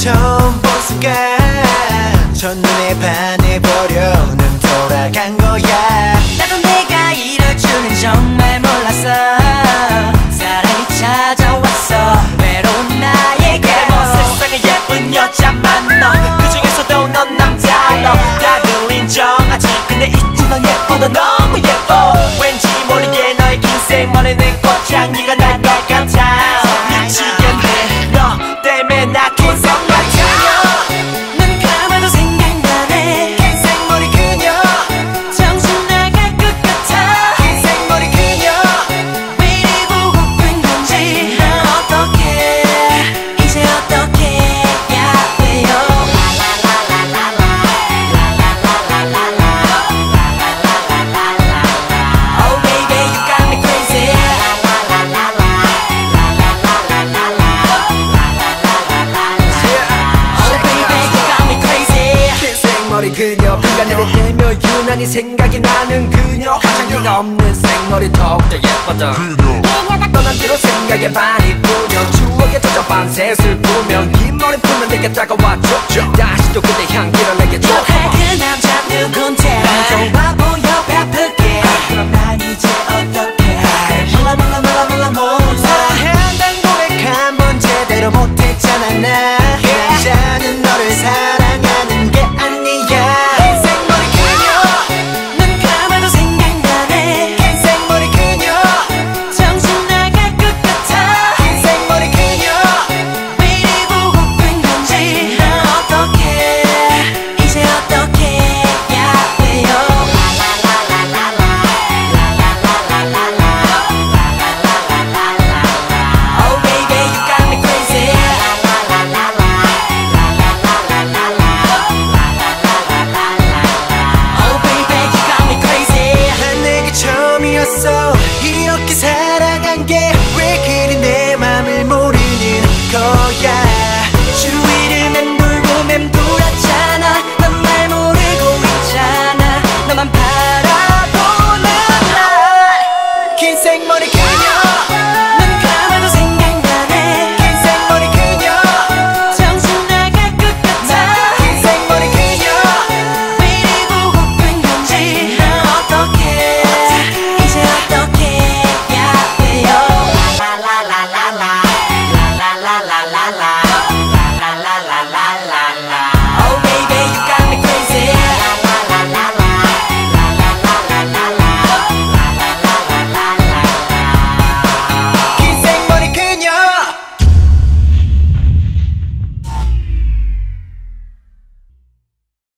처음 본 순간 첫눈에 반해버려 눈 돌아간 거야. 나도 내가 이럴 줄은 정말 몰랐어. 사랑이 찾아왔어 외로운 나에게. 뭐 세상에 예쁜 여자 많어. 그 중에서도 넌 남자로 다들 인정하지. 근데 있지 넌 예뻐 너 너무 예뻐. 왠지 모르게 너의 긴 생머리는 꽃향기가 날 것 같아. 미치겠네 너 때문에 나 긴 생머리 그녀. 눈 감아도 생각나네. 긴 생머리 그녀. 정신 나갈 것 같아. 긴 생머리 그녀. 왜 이리 보고픈 건지. 난 어떡해 이제 어떻게 해야 돼요. Oh baby you got me crazy. Oh baby you got me crazy. 긴 생머리 그녀. pin간을 대며 유난히 생각이 나는 그녀. 화장기가 없는 생머리 더욱더 예뻐져. 떠난 뒤로 생각에 많이 뿌려. 추억에 젖어 밤새 슬프며 이 머리 풀면 내게 다가와줘. 다시 또 그대 향기를 내게 줘.